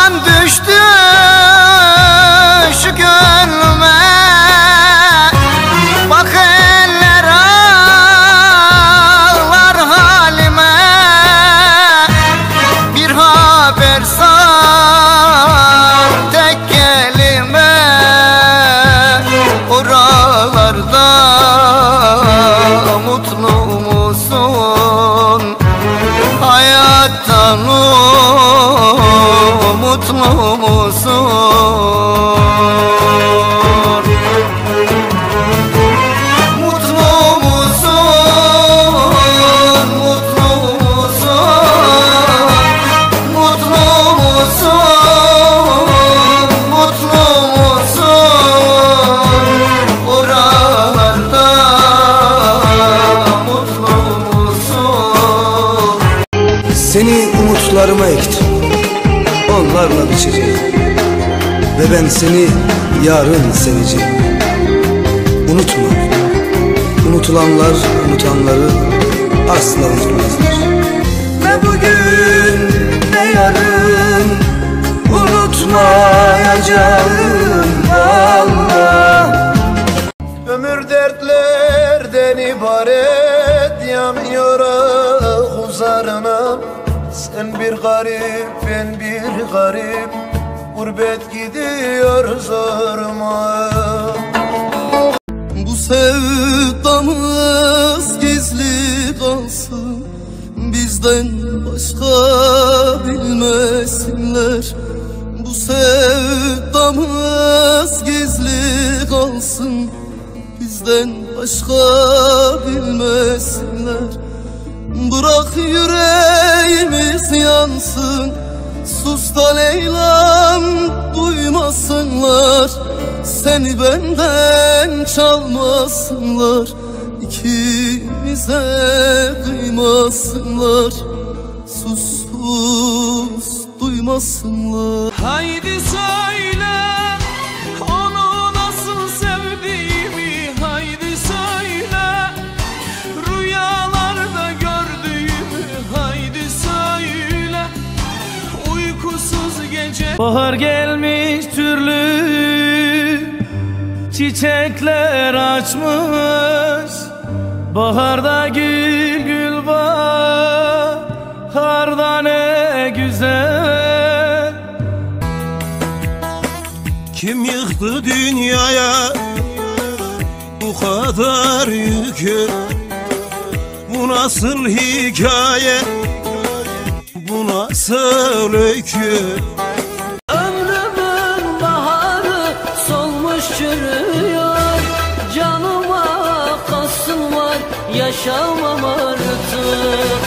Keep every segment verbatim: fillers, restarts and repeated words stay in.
Aman düştü şu gönlüme, bak eller ağlar halime. Bir haber sal tek kelime, oralarda mutlu musun? Hayattan mutlu musun? Mutlu musun? Mutlu musun? Mutlu musun? Mutlu musun? Oralarda mutlu musun? Seni umutlarıma ektim, onlarla biçeceğim ve ben seni yarın seveceğim. Unutma, unutulanlar unutanları asla unutmazlar. Ne bugün ne yarın unutmayacağım vallahi. Ömür dertlerden ibaret, yanıyor ah uzarına. Sen bir garip, ben bir garip, gurbet gidiyor zoruma. Bu sevdamız gizli kalsın, bizden başka bilmesinler. Bu sevdamız gizli kalsın, bizden başka bilmesinler. Bırak yüreğimiz yansın, sus da Leyla'm duymasınlar. Seni benden çalmasınlar, ikimize kıymasınlar. Sus sus duymasınlar. Haydi söyle onu nasıl sevdiğimi, haydi söyle rüyalarda gördüğümü, haydi söyle uykusuz gece. Bahar gelmiş, türlü çiçekler açmış. Baharda gül gül, baharda ne güzel. Kim yıktı dünyaya bu kadar yükü? Bu nasıl hikaye, bu nasıl öykü? Ömrümün baharı solmuş çürüyor, canıma kasım var, yaşamam artık.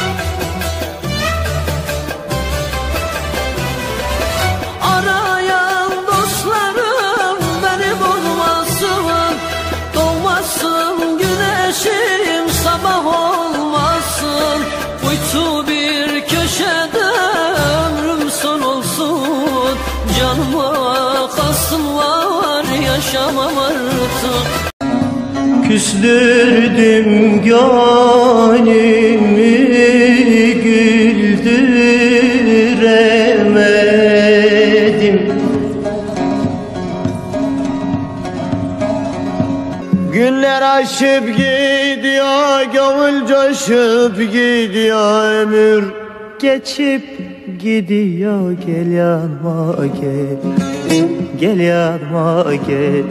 Arayan dostlarım beni bulmasın, doğmasın güneşim, sabah olmasın. Kuytu bir köşede ömrüm son olsun, canıma kasım var, yaşamam artık. Küstürdüm gönlümü, güldüremedim. Günler aşıp gidiyor, gönül coşup gidiyor, ömür geçip gidiyor. Gel yanıma gel, gel yanıma gel.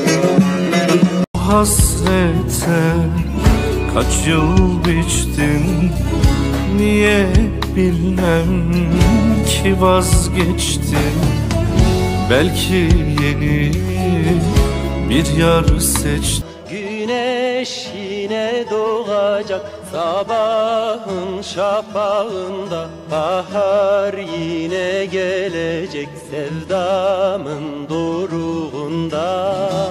Hasrete kaç yıl biçtim, niye bilmem ki vazgeçtim. Belki yeni bir yar seçtim. Güneş yine doğacak sabahın şafağında, bahar yine gelecek sevdamın doruğunda.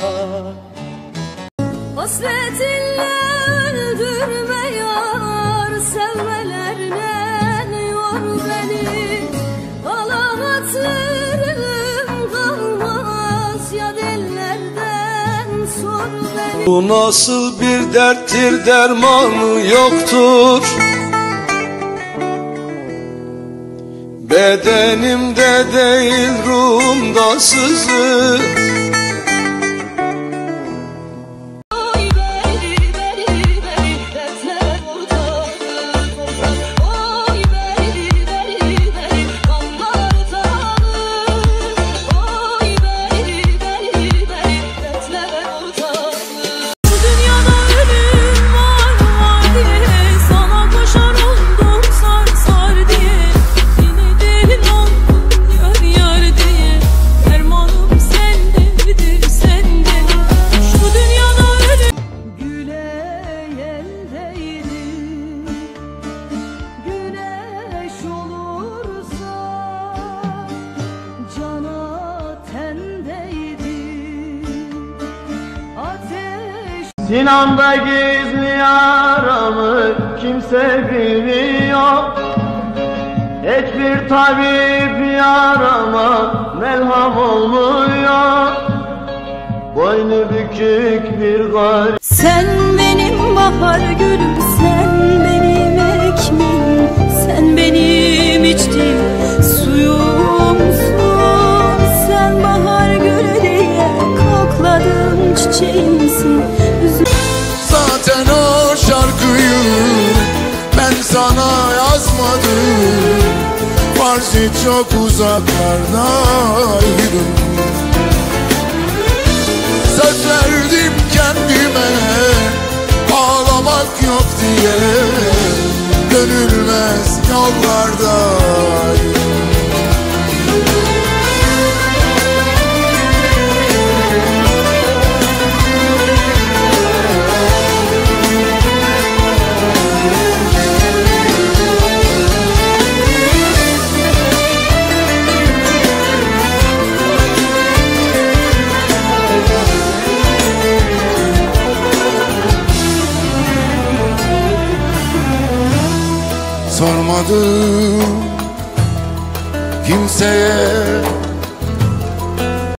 Hasretinle öldürme yar, sevmelerle yor beni. Hala hatırım kalmaz ya dillerden sor beni. Bu nasıl bir derttir, dermanı yoktur. Bedenimde değil ruhumda sızı. Sinan'da gizli yaramı kimse bilmiyor. Hiçbir tabip yarama melham olmuyor. Boynu bükük bir garip. Sen benim bahar gülüm, sen benim ekmeğim, sen benim içtiğim suyumsun. Sen bahar gülü diye kokladığım çiçeğimsin. Zaten o şarkıyı ben sana yazmadım. Farzi çok uzaklardaydım. Söz verdim kendime ağlamak yok diye. Dönülmez yollardayım. Sormadım kimseye